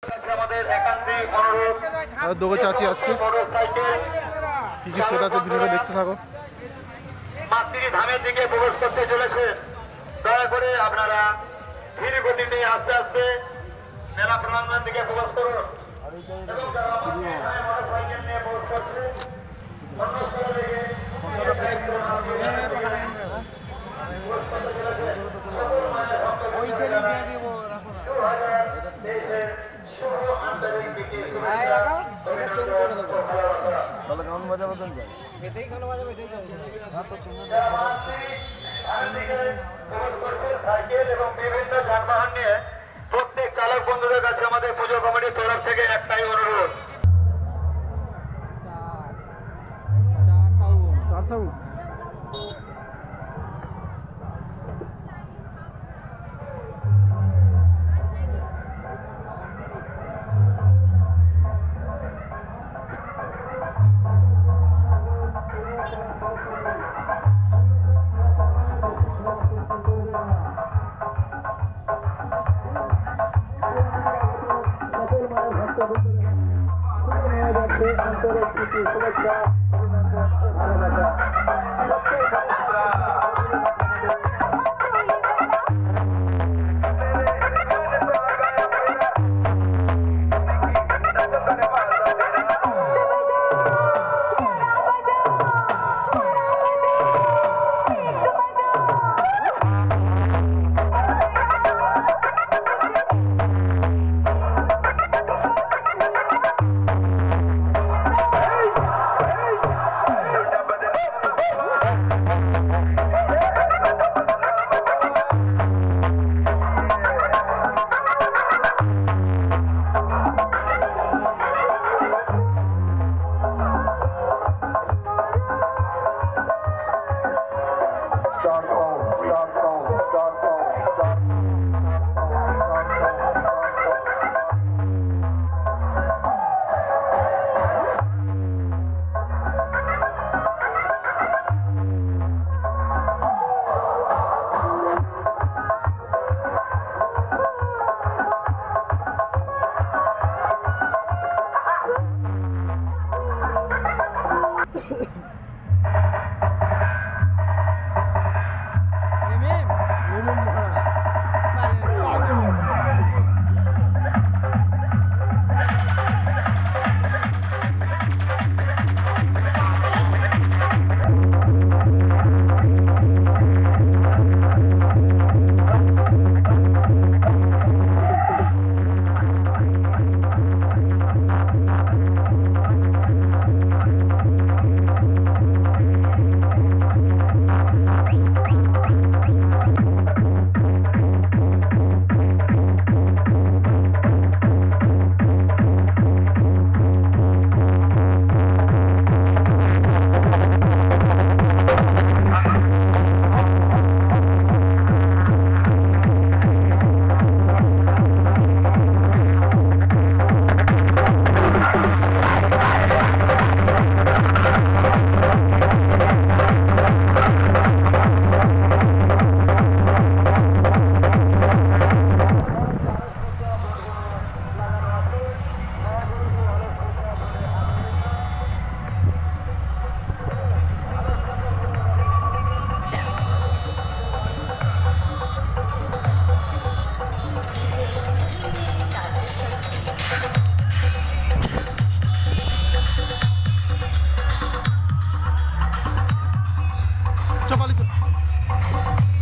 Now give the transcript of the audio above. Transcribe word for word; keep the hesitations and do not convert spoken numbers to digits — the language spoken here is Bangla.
দোকান চাচ্ছি আজকে কি কি সেট আছে ভিডিওটা দেখতে থাকো। মাতৃ ধামের দিকে প্রবেশ করতে চলেছে, দয়া করে আপনারা ধীর গতি নিয়ে আস্তে আস্তে মেলা প্রাঙ্গণ দিকে প্রবেশ করুন। মোটরসাইকেল নিয়ে প্রবেশ করছে সাইকেল এবং বিভিন্ন যানবাহন নিয়ে প্রত্যেক চালক বন্ধুদের কাছে আমাদের পুজো কমিটির তরফ থেকে একটাই অনুরোধ, শুভেচ্ছা ভালোবাসা চপালি